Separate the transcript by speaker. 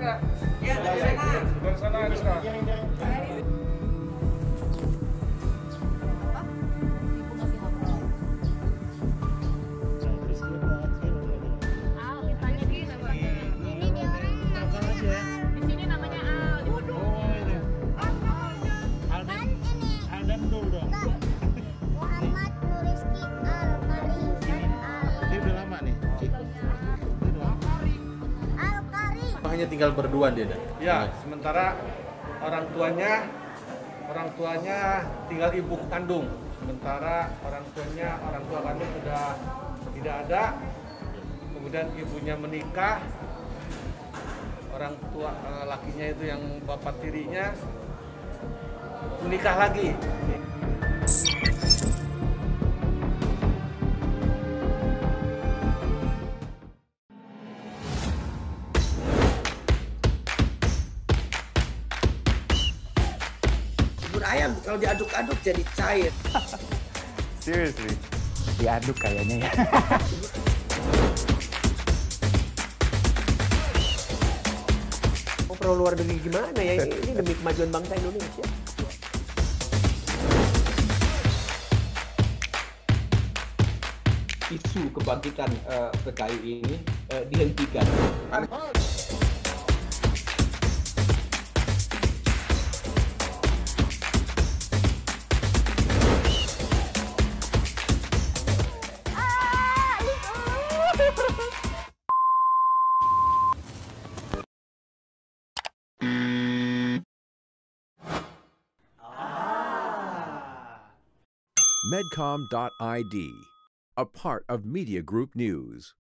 Speaker 1: nggak?
Speaker 2: Iya, dari sana.
Speaker 1: Dari sana bisa.
Speaker 3: Hanya tinggal berdua dia, Dan?
Speaker 1: Ya, sementara orang tuanya tinggal ibu kandung. Sementara orang tua kandung sudah tidak ada. Kemudian ibunya menikah. Orang tua lakinya itu yang bapak tirinya menikah lagi.
Speaker 2: Bubur ayam kalau diaduk-aduk jadi cair.
Speaker 4: Seriously, diaduk kayaknya ya.
Speaker 5: Mau pro luar negeri gimana ya? Ini demi kemajuan bangsa Indonesia.
Speaker 3: Isu kebangkitan PKI ini dihentikan.
Speaker 6: Medcom.id, a part of Media Group News.